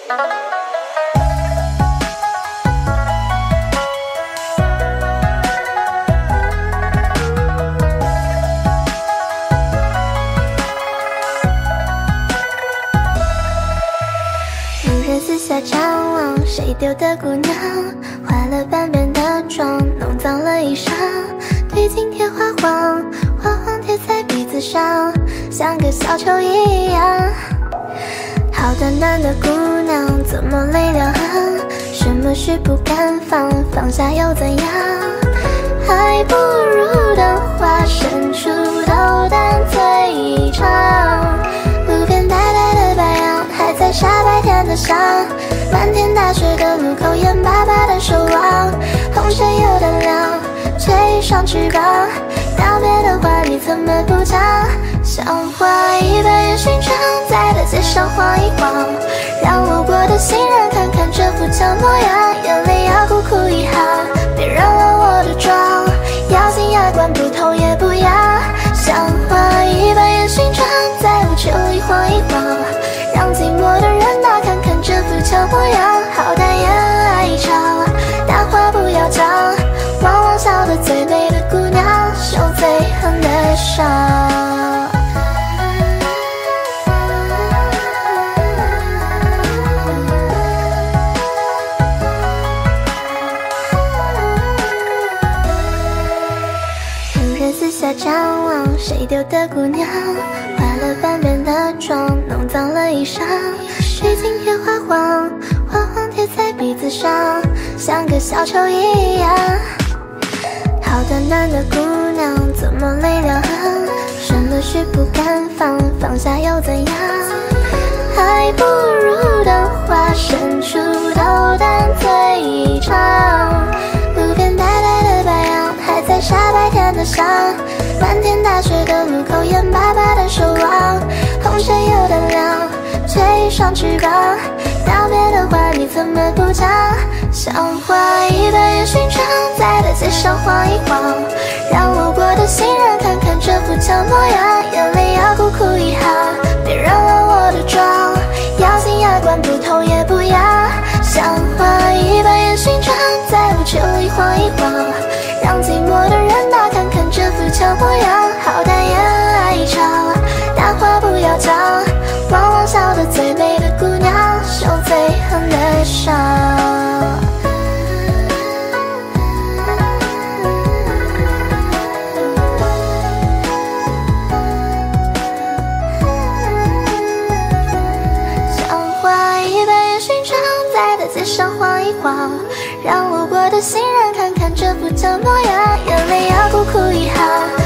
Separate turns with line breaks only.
四下张望，谁丢的姑娘，化了半边的妆，弄脏了衣裳，对镜贴花黄，花黄贴在鼻子上，像个小丑一样。好端端的姑娘，怎么泪两行？什么事不敢放，放下又怎样？还不如等花伸出头，淡醉一场。路边呆呆的白杨，还在傻白甜的香。漫天大雪的路口，眼巴巴的守望。红尘有点凉，吹上翅膀。道别的话你怎么不讲？像花一般烟熏妆，在大街上晃一晃，让路过的行人看看这副旧模样，眼泪要哭哭一行，别染了我的妆。咬紧牙关，不痛也不痒。像花一般烟熏妆，在舞池里晃一晃，让寂寞的人呐看看这副旧模样。好歹恋爱一场，大话不要讲，往往笑得最美的姑娘，受最狠的伤。四下张望，谁丢的姑娘，化了半边的妆，弄脏了衣裳。对镜贴花黄，花黄贴在鼻子上，像个小丑一样。好端端的姑娘，怎么泪两行？什么事不敢放，放下又怎样？还不如等花伸出头，淡醉一场。路边呆呆的白杨，还在傻白甜的香。漫天大雪的路口，眼巴巴的守望。红尘有点凉，吹上翅膀。道别的话你怎么不讲？像花一般烟熏妆，在大街上晃一晃，让路过的行人看看这副旧模样，眼泪要哭哭一行，别染了我的妆。咬紧牙关，不痛也不痒。像花一般烟熏妆，在舞池里晃一晃，让寂寞的人呐看看这副旧模样。好歹恋爱一场，大话不要讲，往往笑得最美的姑娘，受最狠的伤。像花一般烟熏妆，在大街上晃一晃，让路过的行人看看这副旧模样，眼泪要哭哭一行。